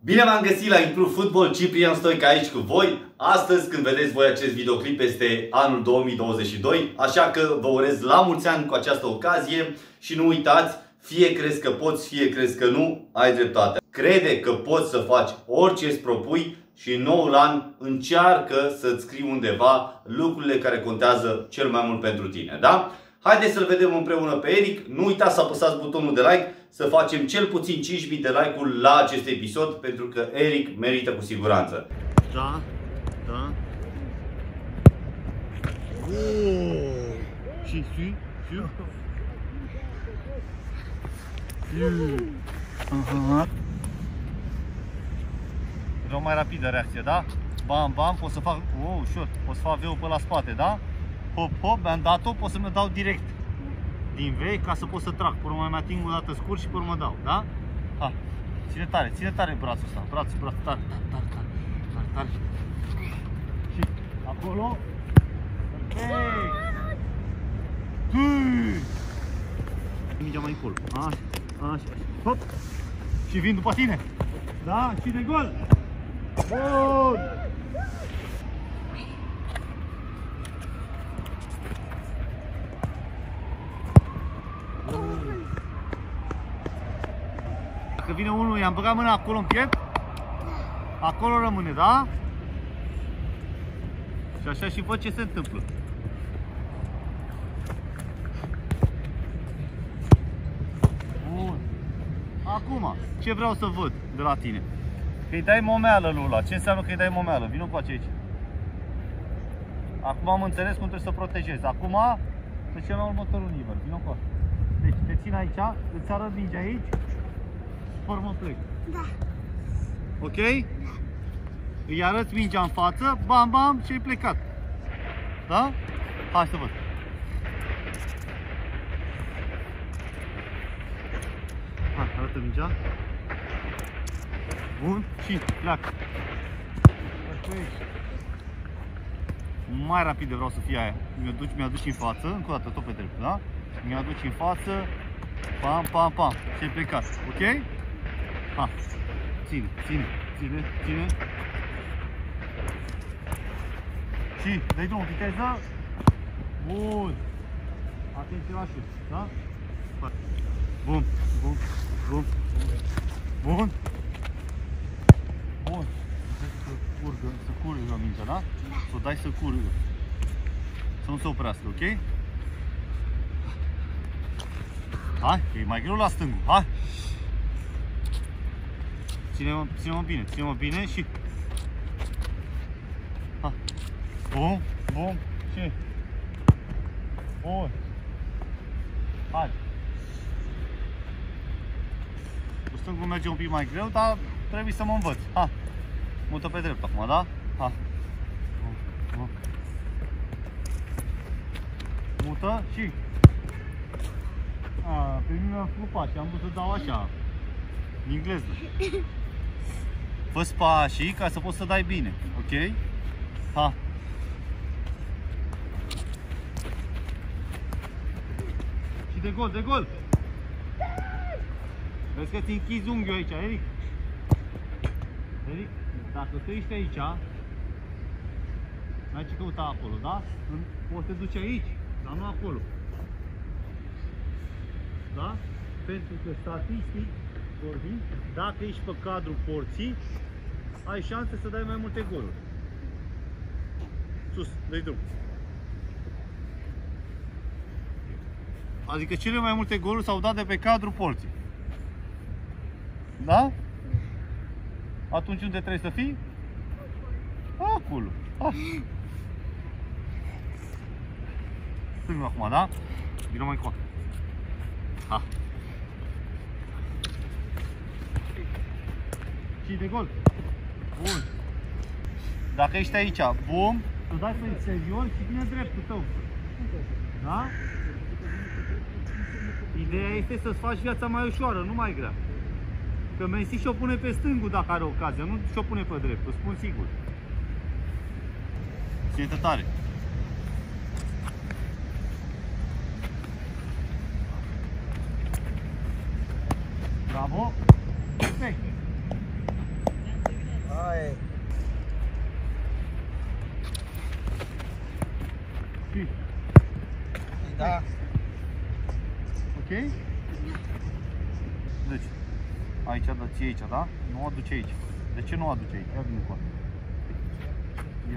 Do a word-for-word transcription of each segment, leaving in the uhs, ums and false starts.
Bine v-am găsit la Improve Football, Ciprian Stoica aici cu voi. Astăzi, când vedeți voi acest videoclip, este anul două mii douăzeci și doi, așa că vă urez la mulți ani cu această ocazie și nu uitați, fie crezi că poți, fie crezi că nu, ai dreptate. Crede că poți să faci orice îți propui și în noul an încearcă să-ți scrii undeva lucrurile care contează cel mai mult pentru tine, da? Haideți să-l vedem împreună pe Eric. Nu uitați să apăsați butonul de like, să facem cel puțin cinci mii de like-uri la acest episod, pentru că Eric merită cu siguranță. Da, da. Oh. Și, și, și. Aha. Vreau mai rapidă reacție, da? Bam, bam, pot să fac, oh, ușor, pot să fac V-ul pe la spate, da? Hop, hop, mi-am dat-o, pot să mi dau direct din V ca să pot să trag. Pe urmă mai ating o dată scurt și pe urmă dau, da? Ha, ține tare, ține tare brațul ăsta, brațul, brațul, tare, tare, tare, tare, tare, tare. Și acolo, perfect! Mingea mai încolo, așa, așa, hop! Și vin după tine, da? Și de gol! Bun! Dacă vine unul, i-am băgat mâna acolo în piept, acolo rămâne, da? Și așa și văd ce se întâmplă. Bun. Acum, ce vreau să văd de la tine? Că îi dai momeală lui ăla. Ce înseamnă că îi dai momeală? Vino cu aici. Acum am înțeles cum trebuie să protejezi. Acum, trecem la următorul nivel. Vino cu asta. Deci, te țin aici, îți arăt mingea aici. Formă plec. Da. Ok? Da. Îi arăți mingea în față, bam, bam, și ai plecat. Da? Hai să văd. Hai, arată mingea. Bun, și pleacă. Mai rapid vreau să fie aia. Mi-aduci, mi-aduci în față, încă o dată, tot pe drept, da? Mi-aduci în față, pam, pam, pam, și ai plecat. Ok? Ha, ține, ține, ține, ține. Și dai drumul, viteză. Bun. Atenție la șut, da? Bun, bun, bun, bun. Bun. Să curgă, să curgă mingea, da? Să o dai să curgă. Să nu se oprească, ok? Hai, e mai greu la stângul, hai! Ține-mă, ține-mă bine, ține-mă bine și... Ha. Bun, bun, și... Bun. Hai. Cu stângul merge un pic mai greu, dar trebuie să mă învăț. Ha. Mută pe drept acum, da? Ha. Bun, bun. Mută și... A, pe mine mi-am făcut pași, am vrut să dau așa. În engleză. Fă-ți pașii ca să poți să dai bine, ok? Ha! Și de gol, de gol! Vezi că ți închizi unghiul aici, Eric? Eric, dacă tu ești aici, n-ai ce căuta acolo, da? Poți să te duci aici, dar nu acolo. Da? Pentru că statistic vorbind, dacă ești pe cadrul porții, ai șanse să dai mai multe goluri. Sus, dă-i drum. Adică cele mai multe goluri s-au dat de pe cadrul porții. Da? Atunci unde trebuie să fii? Acolo. Ah. Stângul acum, da? Vino mai încoa. Ha. Și de gol. Bun. Dacă ești aici, bum, tu dai pe exterior și vine dreptul tău. Da? Ideea este să-ți faci viața mai ușoară, nu mai grea. Că Messi și-o pune pe stângul dacă are ocazia, nu și-o pune pe drept, îți spun sigur. Ține-te tare. Bravo. Perfect. Perfect. Și. Da. Ok? Deci, aici, da, ție aici, da? Nu o aduce aici. De ce nu o aduce aici? Ia vin cu asta. Ia.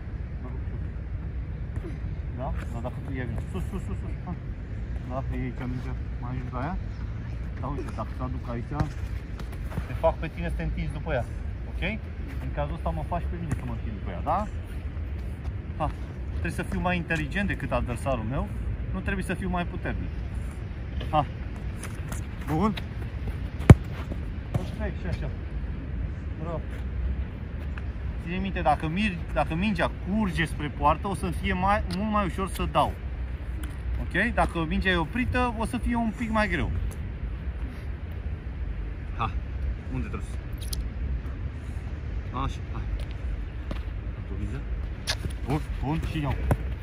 Da? Da, dacă tu ia vin. Sus, sus, sus, sus. Ha. Da, dacă e aici mingea, mai ajut la ea? Da, uite, dacă te aduc aici, te fac pe tine să te întinzi după ea. Ok? În cazul ăsta mă faci pe mine să mă întind după ea, da? Ha. Trebuie să fiu mai inteligent decât adversarul meu. Nu trebuie să fiu mai puternic. Ha. Bun. Perfect și așa. Bravo. Ține minte, dacă, mir, dacă mingea curge spre poartă, o să fie mai, mult mai ușor să dau. Ok? Dacă mingea e oprită, o să fie un pic mai greu. Ha. Unde trebuie să? Așa. Hai. Autoviză. Bun, bun și iau.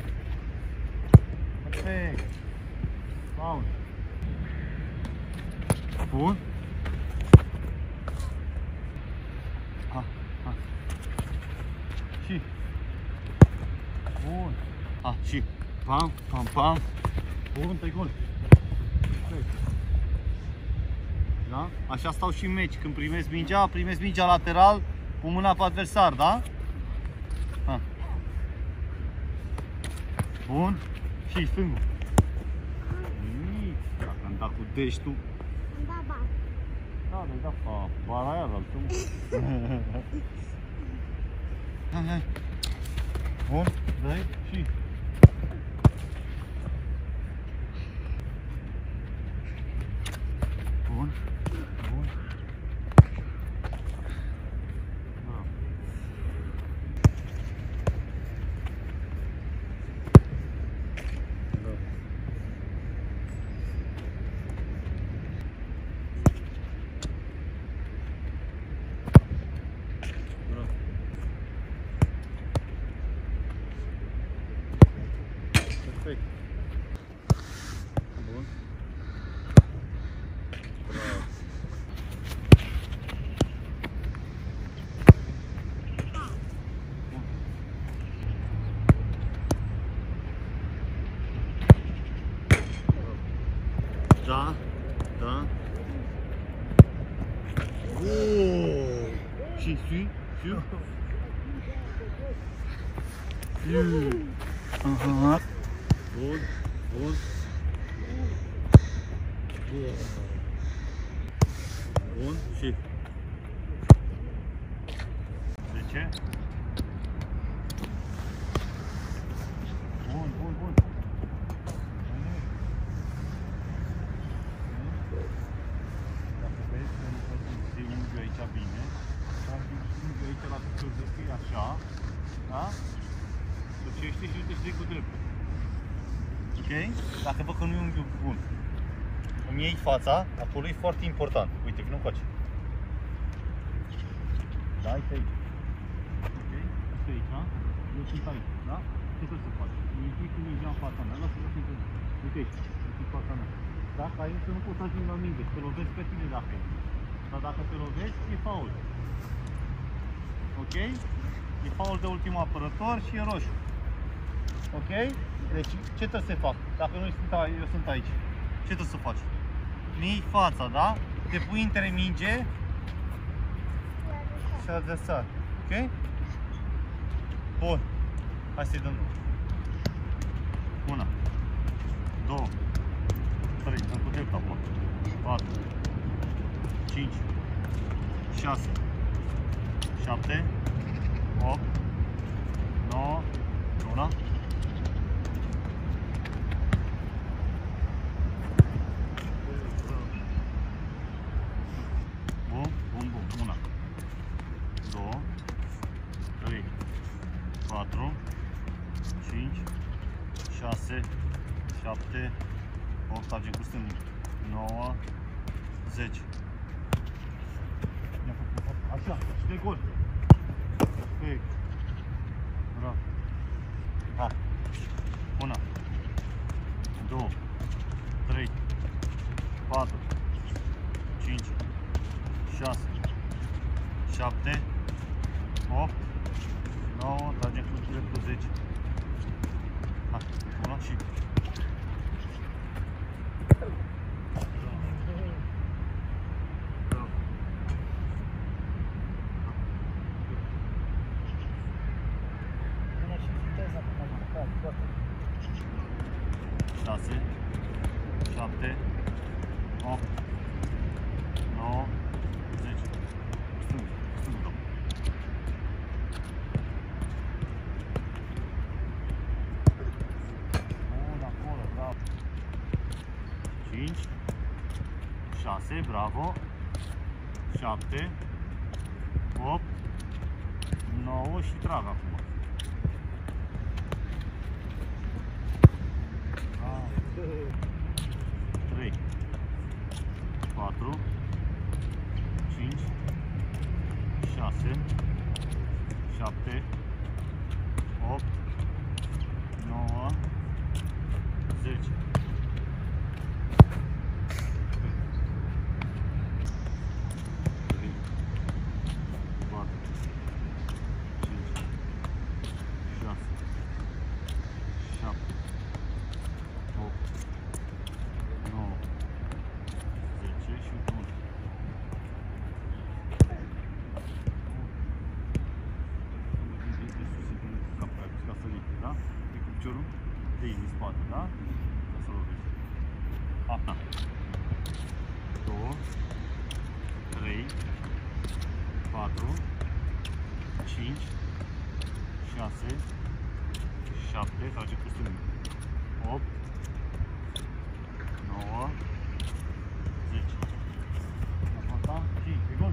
Perfect. Bun. Bun. Ha, ha. Și. Bun. Ha, și. Pam, pam, pam. Bun, pe gol. Perfect. Da? Așa stau și în meci. Când primesc mingea, primesc mingea lateral cu mâna pe adversar, da? Ha. Bun. Și stângul. Dacă am dat cu deștul. Da, ba. Da, da, da, fa, bara aia altă. Hai, hai. Bun, dai și. Bun, bun. Bravo. Bravo. Perfect. Bun. Bravo. Da, da. Oh! Și, și, și. Aha. Bun, bun. Bun, și. De ce? Bun, bun, bun. Dacă vezi că nu poți să unghiul aici bine, faci unghiul aici la picior de fie așa, da? Sucește și uite și cu dreptul. Ok? Dacă văd că nu e unghiul bun, îmi iei fața, acolo e foarte important. Uite, vină încoace. Da, uite aici. Ok? Uite aici, da? Eu sunt aici, da? Ce trebuie să faci? Îmi pui cu mingea în fața mea, lasă-mă să înțeleg. Uite aici, îmi pui fața mea. Dacă ai să nu poți să ajungi la minge, te lovezi pe tine dacă e. Dar dacă te lovezi, e faul. Ok? E faul de ultimul apărător și e roșu. Ok? Deci, ce trebuie să fac? Dacă nu sunt aici, eu sunt aici. Ce trebuie să faci? Mi-i fața, da? Te pui între minge și adversar. Ok? Bun. Hai să-i dăm. Una. Două. Trei. Dăm cu drept acum. Patru. Cinci. Șase. Șapte. Opt. Nouă. Una. Bun, bun, bun. Una. Două. Trei. Patru. Cinci. Șase. Șapte. Opt. Ajung cu stângul. Nouă. Zece. Așa. Și de gol. Perfect. Bravo. Ha. Una. Două. Trei. Patru. Cinci. Șase. Șapte. opt, nouă, tragem cu dreptul zece. Hai, unu și... șase, șapte, opt, nouă, zece. Stâng, stâng, domn. Bun, acolo, bravo. cinci, șase, bravo. șapte, opt, nouă și trag acum. trei, patru, cinci, șase, șapte, opt, nouă, zece. trei, patru, cinci, șase, șapte, opt, nouă, zece și unu. Ca să lipi, da? E cu piciorul de aici, din spate, da? Ca să lovești. Apa. doi, trei, patru, cinci, șase, șapte, trage cu stângul. opt, nouă, zece. Asta și e gol.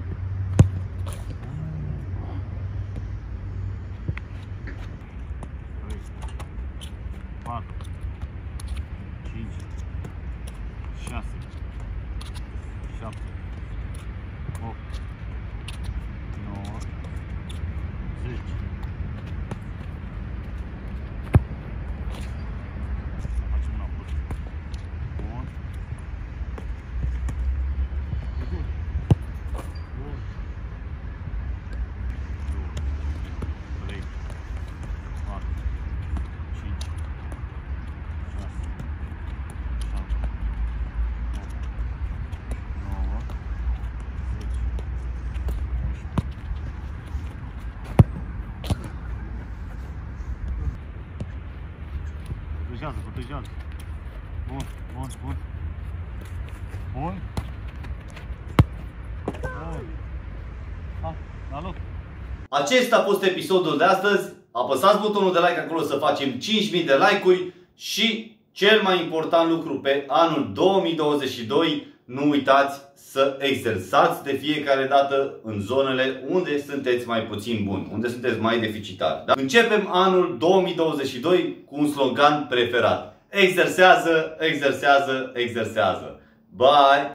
trei, patru, cinci, șase, șapte, opt, nouă, zece. Facem una apă. Bun. trei, patru, cinci, șase, șapte, opt, nouă, zece, unsprezece. Protejează, protejează. Bun, bun, bun. Bun. Bun. Ha, la loc. Acesta a fost episodul de astăzi. Apăsați butonul de like acolo să facem cinci mii de like-uri și cel mai important lucru pe anul două mii douăzeci și doi, nu uitați să exersați de fiecare dată în zonele unde sunteți mai puțin buni, unde sunteți mai deficitari. Da? Începem anul două mii douăzeci și doi cu un slogan preferat. Exersează, exersează, exersează. Bye!